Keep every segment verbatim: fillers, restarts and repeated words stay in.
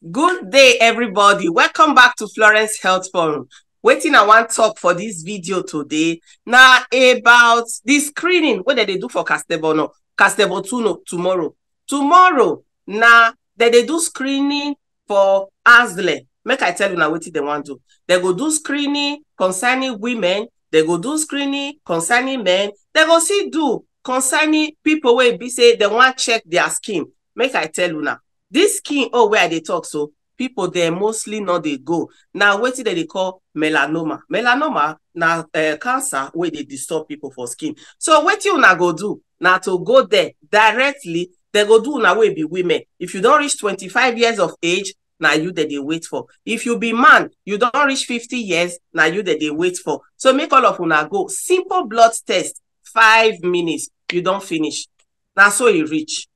Good day, everybody. Welcome back to Florence Health Forum. Wetin I wan talk for this video today na about the screening wey dem dey do for Castlebar Castlebar tomorrow. Tomorrow na dem dey do screening for ASLE. Make I tell una wetin dem wan do. Dem go do screening concerning women, dem go do screening concerning men, dem go still do concerning people wey be say dem wan check their skin. Make I tell una, this skin oh where I dey talk so, people they mostly no dey go. Now wetin dem dey call melanoma. Melanoma na uh, cancer wey dey disturb people for skin. So wetin una go do na to go there directly. They go do una wey be women. If you don't reach twenty-five years of age, na you that they wait for. If you be man, you don't reach fifty years, na you that they wait for. So make all of una go. Simple blood test, five minutes. You don't finish. Now so you reach.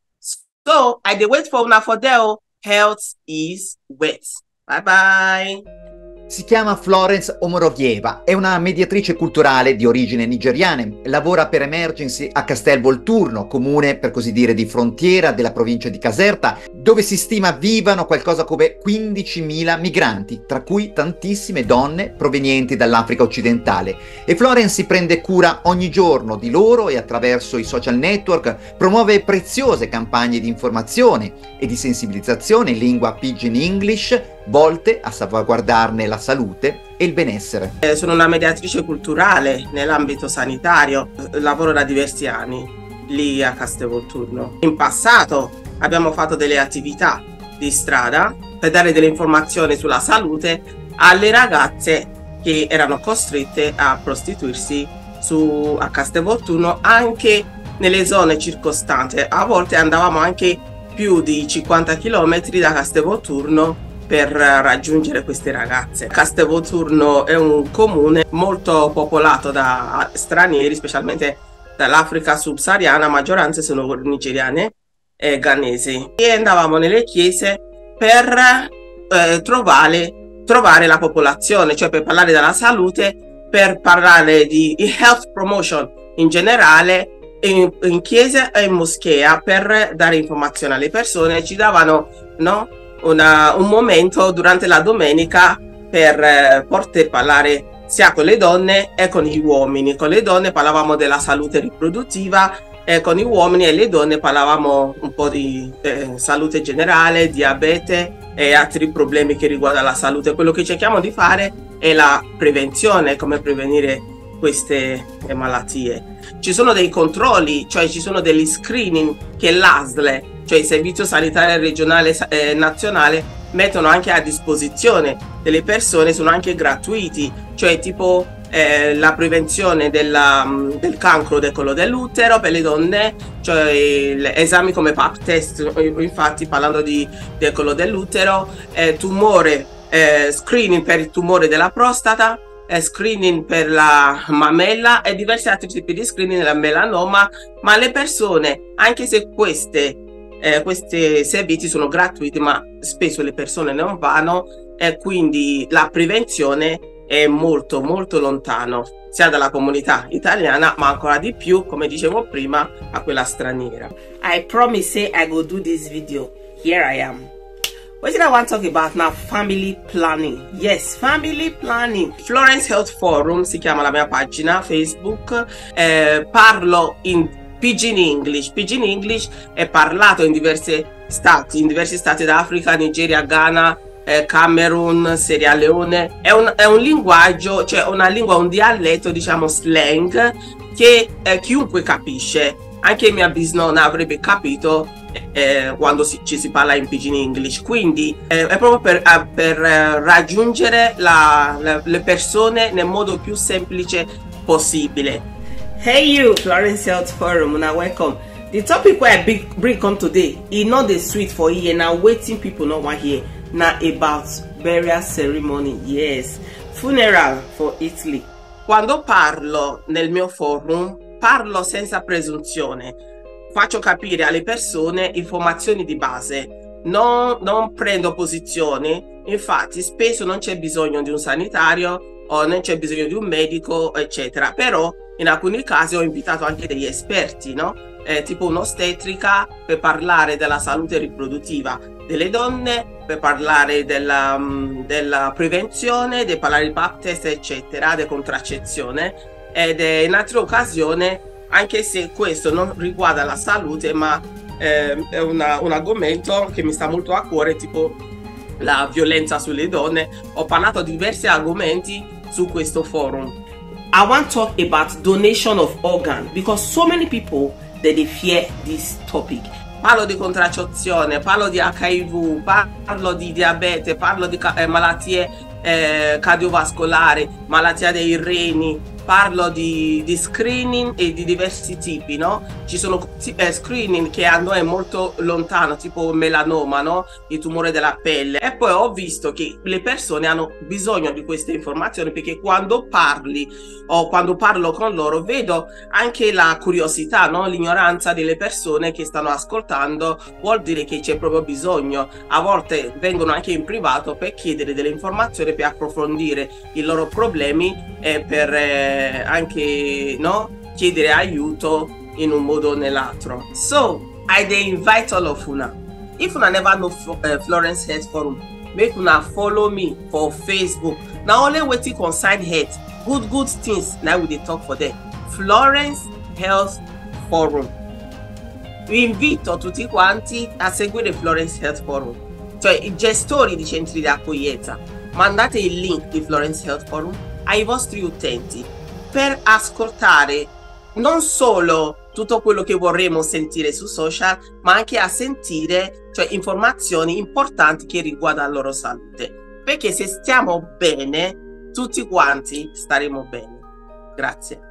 So I dey wait for una for there. Health is wet. Bye bye. Si chiama Florence Omorovieva, è una mediatrice culturale di origine nigeriane, lavora per Emergency a Castelvolturno, comune per così dire di frontiera della provincia di Caserta, dove si stima vivano qualcosa come quindicimila migranti, tra cui tantissime donne provenienti dall'Africa occidentale. E Florence si prende cura ogni giorno di loro e attraverso i social network promuove preziose campagne di informazione e di sensibilizzazione in lingua Pidgin English, volte a salvaguardarne la salute e il benessere. Eh, sono una mediatrice culturale nell'ambito sanitario, lavoro da diversi anni lì a Castelvolturno. In passato abbiamo fatto delle attività di strada per dare delle informazioni sulla salute alle ragazze che erano costrette a prostituirsi su, a Castelvolturno, anche nelle zone circostanti. A volte andavamo anche più di cinquanta chilometri da Castelvolturno per raggiungere queste ragazze. Castelvolturno è un comune molto popolato da stranieri, specialmente dall'Africa subsahariana, maggioranza sono nigeriane e ghanesi. E andavamo nelle chiese per eh, trovare, trovare la popolazione, cioè per parlare della salute, per parlare di health promotion in generale, in, in chiesa e in moschea, per dare informazioni alle persone. Ci davano, no? Una, un momento durante la domenica per eh, poter parlare sia con le donne e con gli uomini. Con le donne parlavamo della salute riproduttiva e con gli uomini e le donne parlavamo un po' di eh, salute generale, diabete e altri problemi che riguardano la salute. Quello che cerchiamo di fare è la prevenzione, come prevenire queste eh, malattie. Ci sono dei controlli, cioè ci sono degli screening che l'ASLE, cioè il Servizio Sanitario Regionale e eh, Nazionale, mettono anche a disposizione delle persone, sono anche gratuiti, cioè tipo eh, la prevenzione della, del cancro del collo dell'utero per le donne, cioè esami come pap test, infatti parlando di, del collo dell'utero, eh, tumore, eh, screening per il tumore della prostata, screening per la mammella e diversi altri tipi di screening della melanoma. Ma le persone, anche se queste eh, questi servizi sono gratuiti, ma spesso le persone non vanno e quindi la prevenzione è molto molto lontano sia dalla comunità italiana, ma ancora di più, come dicevo prima, a quella straniera. I promise say I go do this video. Here I am. What did I want to talk about now? Family planning. Yes, family planning. Florence Health Forum si chiama la mia pagina Facebook. Eh, parlo in Pidgin English. Pidgin English è parlato in diversi stati, in diversi stati d'Africa, Nigeria, Ghana, eh, Camerun, Sierra Leone. È un, è un linguaggio, cioè una lingua, un dialetto, diciamo slang, che eh, chiunque capisce. Anche mia bisnonna avrebbe capito Eh, quando si, ci si parla in Pidgin English, quindi eh, è proprio per, eh, per eh, raggiungere la, la, le persone nel modo più semplice possibile. Hey you, Florence Health Forum, una welcome. The topic where I big, bring come today is not the sweet for here, now waiting people not want here, now about burial ceremony, yes, funeral for Italy. Quando parlo nel mio forum, parlo senza presunzione. Faccio capire alle persone informazioni di base, non, non prendo posizioni. Infatti spesso non c'è bisogno di un sanitario o non c'è bisogno di un medico, eccetera. Però in alcuni casi ho invitato anche degli esperti, no? Eh, tipo un'ostetrica per parlare della salute riproduttiva, delle donne, per parlare della, della prevenzione, di parlare di pap test, eccetera, di contraccezione, ed in altre occasioni, anche se questo non riguarda la salute, ma eh, è una, un argomento che mi sta molto a cuore, tipo la violenza sulle donne. Ho parlato di diversi argomenti su questo forum. I want to talk about donation of organ because so many people that they fear this topic. Parlo di contraccezione, parlo di acca i vu, parlo di diabete, parlo di eh, malattie eh, cardiovascolari, malattia dei reni, parlo di, di screening e di diversi tipi, no? Ci sono eh, screening che a noi è molto lontano, tipo melanoma, no? Il tumore della pelle. E poi ho visto che le persone hanno bisogno di queste informazioni, perché quando parli o quando parlo con loro vedo anche la curiosità, no? L'ignoranza delle persone che stanno ascoltando, vuol dire che c'è proprio bisogno. A volte vengono anche in privato per chiedere delle informazioni, per approfondire i loro problemi e per eh, anche, no, chiedere aiuto in un modo o nell'altro. So I dey invite all of una, if una never know uh, Florence Health Forum, make una follow me for Facebook. Na only wetin concern health, good good things na we dey talk for there. Florence Health Forum. Vi invito tutti quanti a seguire Florence Health Forum, cioè i gestori di centri di accoglienza. Mandate il link di Florence Health Forum ai vostri utenti per ascoltare non solo tutto quello che vorremmo sentire su social, ma anche a sentire, cioè, informazioni importanti che riguardano la loro salute. Perché se stiamo bene, tutti quanti staremo bene. Grazie.